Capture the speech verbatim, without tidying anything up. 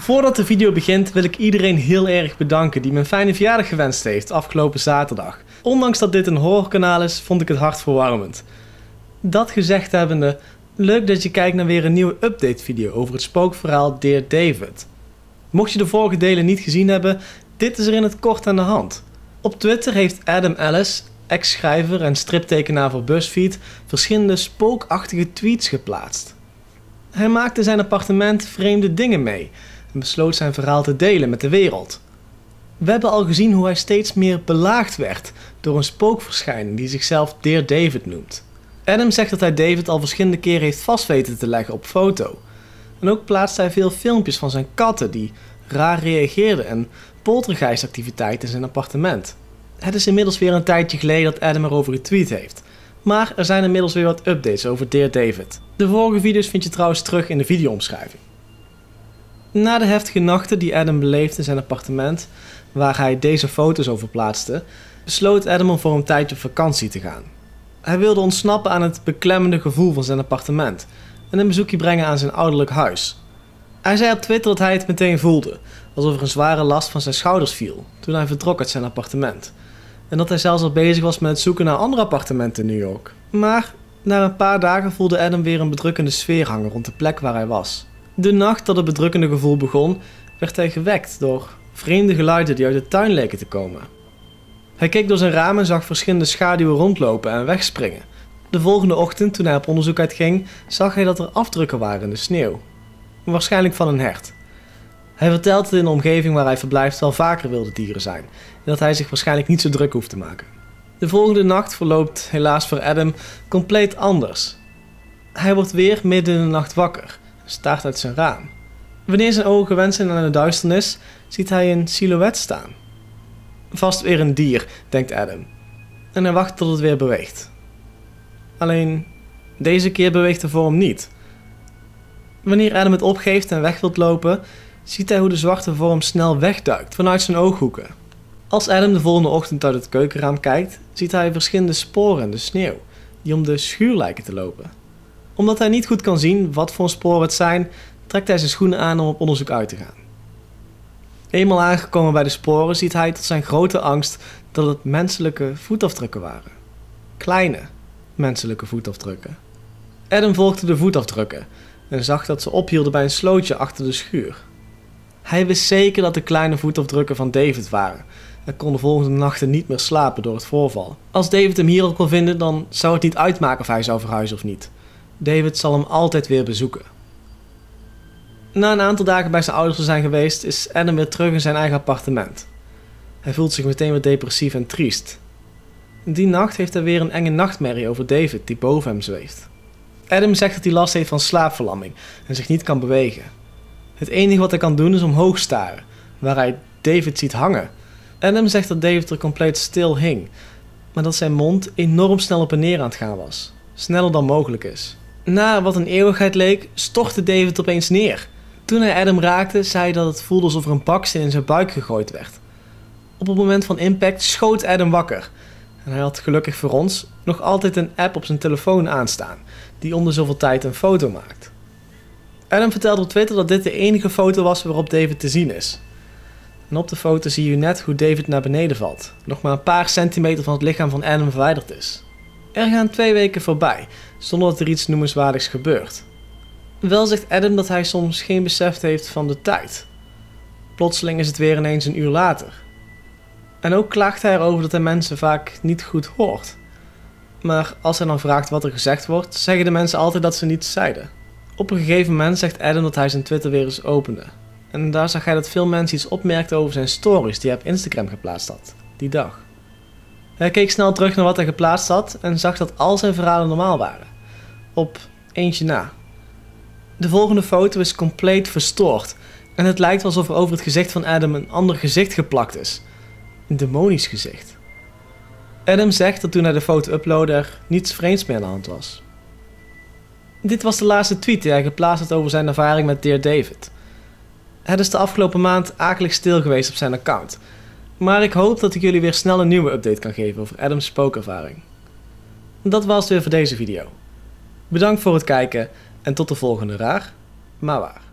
Voordat de video begint wil ik iedereen heel erg bedanken die me een fijne verjaardag gewenst heeft afgelopen zaterdag. Ondanks dat dit een horrorkanaal is, vond ik het hartverwarmend. Dat gezegd hebbende, leuk dat je kijkt naar weer een nieuwe update video over het spookverhaal Dear David. Mocht je de vorige delen niet gezien hebben, dit is er in het kort aan de hand. Op Twitter heeft Adam Ellis, ex-schrijver en striptekenaar voor BuzzFeed, verschillende spookachtige tweets geplaatst. Hij maakte zijn appartement vreemde dingen mee en besloot zijn verhaal te delen met de wereld. We hebben al gezien hoe hij steeds meer belaagd werd door een spookverschijning die zichzelf Dear David noemt. Adam zegt dat hij David al verschillende keren heeft vast weten te leggen op foto. En ook plaatst hij veel filmpjes van zijn katten die raar reageerden en poltergeistactiviteiten in zijn appartement. Het is inmiddels weer een tijdje geleden dat Adam erover getweet heeft. Maar er zijn inmiddels weer wat updates over Dear David. De vorige video's vind je trouwens terug in de videoomschrijving. Na de heftige nachten die Adam beleefde in zijn appartement, waar hij deze foto's over plaatste, besloot Adam om voor een tijdje op vakantie te gaan. Hij wilde ontsnappen aan het beklemmende gevoel van zijn appartement en een bezoekje brengen aan zijn ouderlijk huis. Hij zei op Twitter dat hij het meteen voelde, alsof er een zware last van zijn schouders viel toen hij vertrok uit zijn appartement. En dat hij zelfs al bezig was met het zoeken naar andere appartementen in New York. Maar na een paar dagen voelde Adam weer een bedrukkende sfeer hangen rond de plek waar hij was. De nacht dat het bedrukkende gevoel begon, werd hij gewekt door vreemde geluiden die uit de tuin leken te komen. Hij keek door zijn raam en zag verschillende schaduwen rondlopen en wegspringen. De volgende ochtend, toen hij op onderzoek uitging, zag hij dat er afdrukken waren in de sneeuw. Waarschijnlijk van een hert. Hij vertelt dat in de omgeving waar hij verblijft wel vaker wilde dieren zijn en dat hij zich waarschijnlijk niet zo druk hoeft te maken. De volgende nacht verloopt helaas voor Adam compleet anders. Hij wordt weer midden in de nacht wakker en staart uit zijn raam. Wanneer zijn ogen gewend zijn aan de duisternis, ziet hij een silhouet staan. Vast weer een dier, denkt Adam. En hij wacht tot het weer beweegt. Alleen, deze keer beweegt de vorm niet. Wanneer Adam het opgeeft en weg wilt lopen, ziet hij hoe de zwarte vorm snel wegduikt vanuit zijn ooghoeken. Als Adam de volgende ochtend uit het keukenraam kijkt, ziet hij verschillende sporen in de sneeuw, die om de schuur lijken te lopen. Omdat hij niet goed kan zien wat voor sporen het zijn, trekt hij zijn schoenen aan om op onderzoek uit te gaan. Eenmaal aangekomen bij de sporen ziet hij tot zijn grote angst dat het menselijke voetafdrukken waren. Kleine menselijke voetafdrukken. Adam volgde de voetafdrukken en zag dat ze ophielden bij een slootje achter de schuur. Hij wist zeker dat de kleine voetafdrukken van David waren en kon de volgende nachten niet meer slapen door het voorval. Als David hem hier ook kon vinden, dan zou het niet uitmaken of hij zou verhuizen of niet. David zal hem altijd weer bezoeken. Na een aantal dagen bij zijn ouders te zijn geweest, is Adam weer terug in zijn eigen appartement. Hij voelt zich meteen weer depressief en triest. Die nacht heeft hij weer een enge nachtmerrie over David die boven hem zweeft. Adam zegt dat hij last heeft van slaapverlamming en zich niet kan bewegen. Het enige wat hij kan doen is omhoog staren, waar hij David ziet hangen. Adam zegt dat David er compleet stil hing, maar dat zijn mond enorm snel op en neer aan het gaan was. Sneller dan mogelijk is. Na wat een eeuwigheid leek, stortte David opeens neer. Toen hij Adam raakte, zei hij dat het voelde alsof er een baksteen in zijn buik gegooid werd. Op het moment van impact schoot Adam wakker. En hij had gelukkig voor ons nog altijd een app op zijn telefoon aanstaan, die om de zoveel tijd een foto maakt. Adam vertelde op Twitter dat dit de enige foto was waarop David te zien is. En op de foto zie je net hoe David naar beneden valt, nog maar een paar centimeter van het lichaam van Adam verwijderd is. Er gaan twee weken voorbij, zonder dat er iets noemenswaardigs gebeurt. Wel zegt Adam dat hij soms geen besef heeft van de tijd. Plotseling is het weer ineens een uur later. En ook klaagt hij erover dat hij mensen vaak niet goed hoort. Maar als hij dan vraagt wat er gezegd wordt, zeggen de mensen altijd dat ze niets zeiden. Op een gegeven moment zegt Adam dat hij zijn Twitter weer eens opende. En daar zag hij dat veel mensen iets opmerkten over zijn stories die hij op Instagram geplaatst had, die dag. Hij keek snel terug naar wat hij geplaatst had en zag dat al zijn verhalen normaal waren. Op eentje na. De volgende foto is compleet verstoord en het lijkt alsof er over het gezicht van Adam een ander gezicht geplakt is. Een demonisch gezicht. Adam zegt dat toen hij de foto uploadde er niets vreemds meer aan de hand was. Dit was de laatste tweet die hij geplaatst had over zijn ervaring met Dear David. Het is de afgelopen maand akelig stil geweest op zijn account, maar ik hoop dat ik jullie weer snel een nieuwe update kan geven over Adam's spookervaring. Dat was het weer voor deze video. Bedankt voor het kijken en tot de volgende raar, maar waar.